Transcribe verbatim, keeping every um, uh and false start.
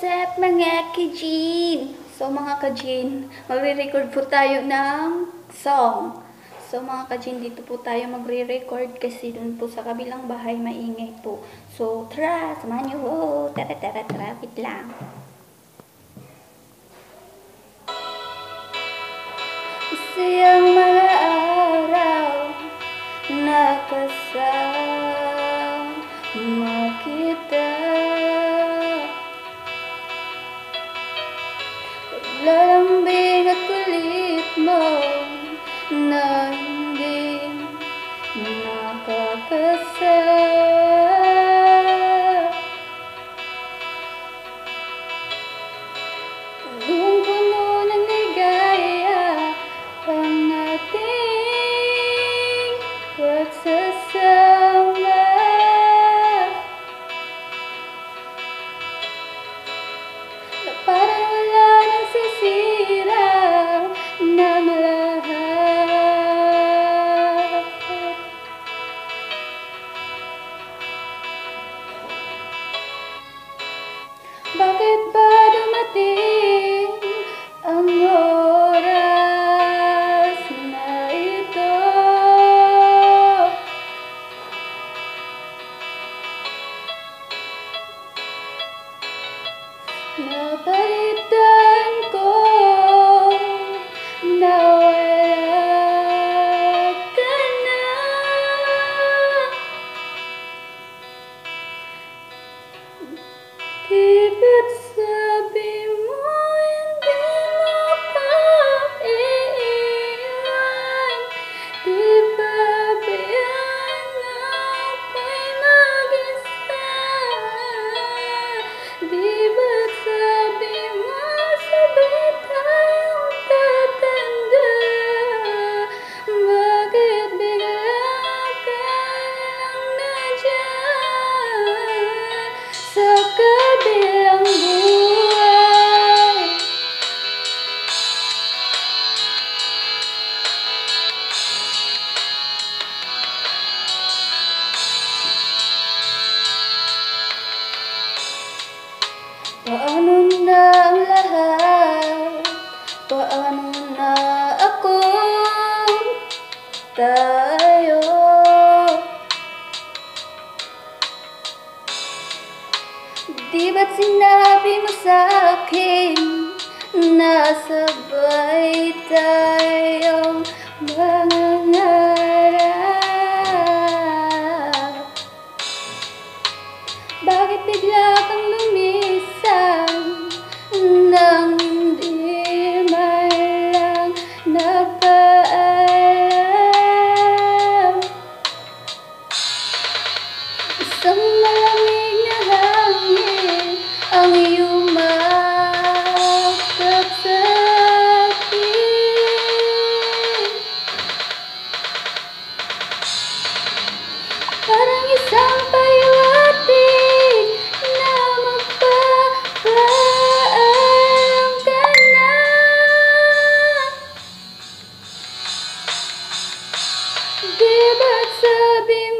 up mga kajin? So mga kajin, magre-record po tayo ng song. So mga kajin, dito po tayo magre-record kasi dun po sa kabilang bahay maingay po. So tara, samahan niyo po. Tara, tara, tara, wait lang. Isang mga araw nakasama kita. Lalambing at kulit mo na hindi nakakasama. Nung puno ng ligaya ang ating pagsasama, na parang wala nang sisira ng lahat. Bakit ba dumating ang oras na ito? Napalitan ko na wala ka na. Di ba't sabi mo hindi mo ko iiwan? Di ba biyanap ay mag-isa? Di ba't sabi mo sabay tayong tatanda? Bakit bigla ka lang nandiyan sa kabilang buhay? Paano na ang lahat? Paano na ako? Tayo di ba't sinabi mo sa'kin na sabay tayong mangangarap? Bakit bigla kang lumisan nang hindi man lang nagpaalam? Isang malamig na hangin ang iyong makap sa'kin, parang isang pahiwatig na magpapaalam ka na. Di ba't sabi